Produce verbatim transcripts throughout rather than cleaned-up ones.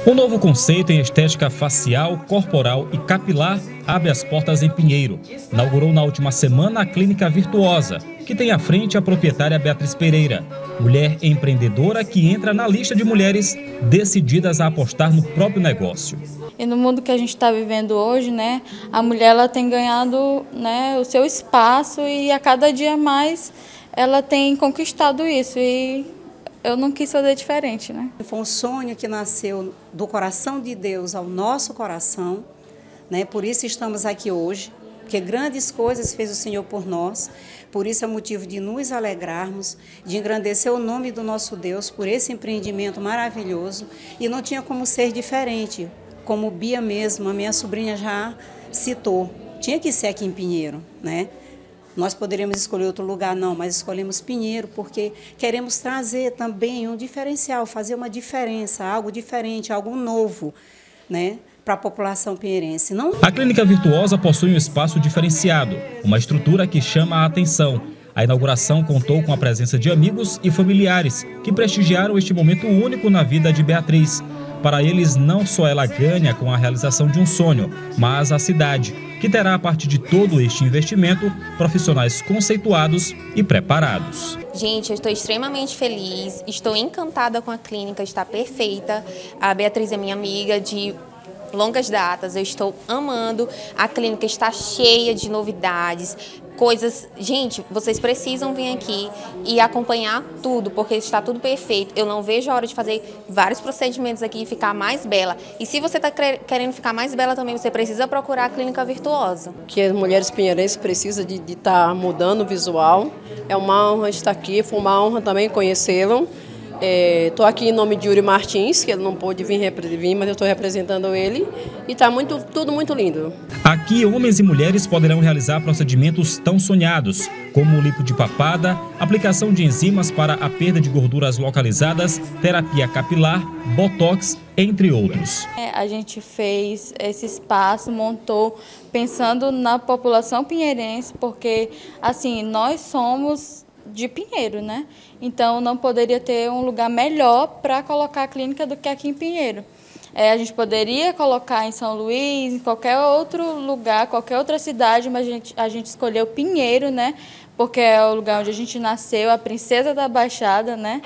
Um novo conceito em estética facial, corporal e capilar abre as portas em Pinheiro. Inaugurou na última semana a Clínica Virtuosa, que tem à frente a proprietária Beatriz Pereira, mulher empreendedora que entra na lista de mulheres decididas a apostar no próprio negócio. E no mundo que a gente está vivendo hoje, né, a mulher ela tem ganhado, né, o seu espaço e a cada dia mais ela tem conquistado isso. E eu não quis fazer diferente, né? Foi um sonho que nasceu do coração de Deus ao nosso coração, né? Por isso estamos aqui hoje, porque grandes coisas fez o Senhor por nós. Por isso é motivo de nos alegrarmos, de engrandecer o nome do nosso Deus por esse empreendimento maravilhoso. E não tinha como ser diferente, como Bia mesmo, a minha sobrinha já citou. Tinha que ser aqui em Pinheiro, né? Nós poderíamos escolher outro lugar, não, mas escolhemos Pinheiro porque queremos trazer também um diferencial, fazer uma diferença, algo diferente, algo novo, né, para a população pinheirense. Não... A Clínica Virtuosa possui um espaço diferenciado, uma estrutura que chama a atenção. A inauguração contou com a presença de amigos e familiares que prestigiaram este momento único na vida de Beatriz. Para eles, não só ela ganha com a realização de um sonho, mas a cidade, que terá, a partir de todo este investimento, profissionais conceituados e preparados. Gente, eu estou extremamente feliz, estou encantada com a clínica, está perfeita. A Beatriz é minha amiga de longas datas, eu estou amando. A clínica está cheia de novidades, coisas... Gente, vocês precisam vir aqui e acompanhar tudo, porque está tudo perfeito. Eu não vejo a hora de fazer vários procedimentos aqui e ficar mais bela. E se você está querendo ficar mais bela também, você precisa procurar a Clínica Virtuosa. Que as mulheres pinheirenses precisam de estar tá mudando o visual. É uma honra estar aqui, foi uma honra também conhecê-lo. Estou é, aqui em nome de Yuri Martins, que ele não pôde vir, vir mas eu estou representando ele. E está muito, tudo muito lindo. Aqui, homens e mulheres poderão realizar procedimentos tão sonhados, como lipo de papada, aplicação de enzimas para a perda de gorduras localizadas, terapia capilar, botox, entre outros. É, a gente fez esse espaço, montou pensando na população pinheirense, porque assim, nós somos de Pinheiro, né? Então não poderia ter um lugar melhor para colocar a clínica do que aqui em Pinheiro. É, a gente poderia colocar em São Luís, em qualquer outro lugar, qualquer outra cidade, mas a gente, a gente escolheu Pinheiro, né? Porque é o lugar onde a gente nasceu, a princesa da Baixada, né?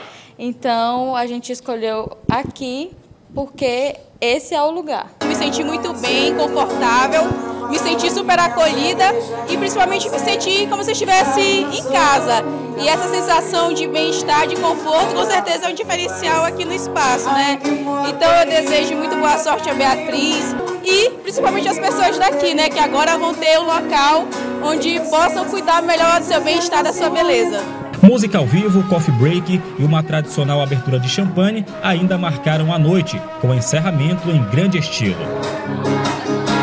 Então a gente escolheu aqui porque esse é o lugar. Me senti muito bem, confortável, me senti super acolhida e principalmente me senti como se estivesse em casa. E essa sensação de bem-estar, de conforto, com certeza é um diferencial aqui no espaço, né? Então eu desejo muito boa sorte a Beatriz e principalmente as pessoas daqui, né? Que agora vão ter um local onde possam cuidar melhor do seu bem-estar, da sua beleza. Música ao vivo, coffee break e uma tradicional abertura de champanhe ainda marcaram a noite, com encerramento em grande estilo.